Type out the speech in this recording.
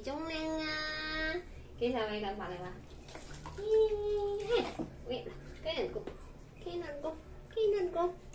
中靚啊！幾時你咁快嚟啦？喂，跟人谷，跟人谷，跟人谷。